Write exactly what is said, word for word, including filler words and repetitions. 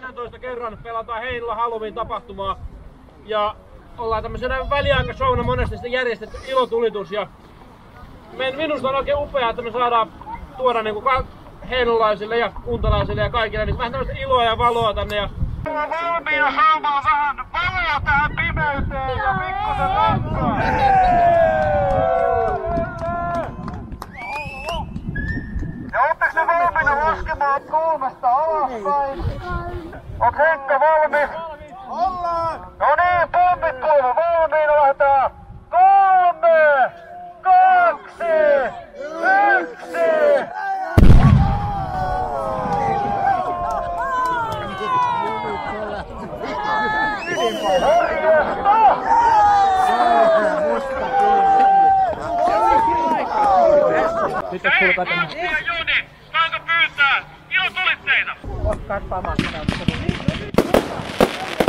yhdentoista kerran pelataan Heinola Halloween-tapahtumaa. Ja ollaan tämmöisenä väliaikashowna monesti sitten järjestetty ilotulitus. Ja minusta on oikein upeaa, että me saadaan tuoda niinku heinolaisille ja kuntalaisille ja kaikille niin vähän tämmöistä iloa ja valoa tänne. Ja ollaan valmiina saamaan vähän valoa tähän pimeyteen ja pikkusen rankkaa. Ja ootteko te valmiina laskemaan kolmesta alaspäin? Onks Henkka valmis? Ollaan! No niin, pommit kuuluu valmiina, lähdetään! Kolme! Kaksi! Yksi! Hei, Matti ja Joni! Saanko pyytää ilotulitteita? Otkaa pamat.